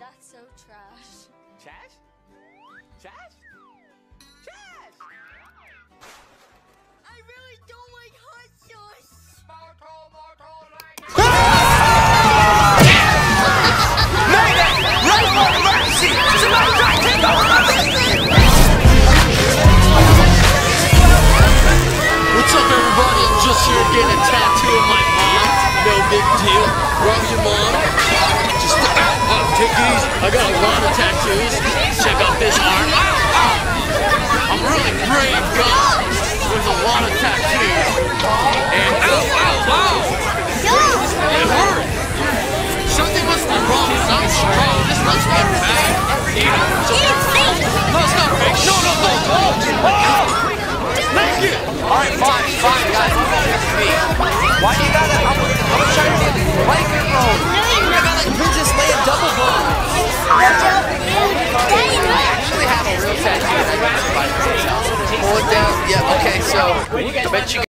That's so trash. Trash? Trash? Trash! I really don't like hot sauce. Mercy! Somebody try to take over my business! What's up, everybody? I'm just here getting a tattoo of my mom. No big deal. Love your mom. Just take it easy. I got a lot of tattoos. Check out this arm. I'm a really brave guy with a lot of tattoos. And it hurt. Something must be wrong. I'm strong. This must be bad. No, it's not fake. No. Thank you. Alright, fine, guys. Why you gotta... I was trying to get blanket roll. I got like Princess Leia double bone. I actually have a real tattoo. Pull it down. Yeah, okay, so I bet you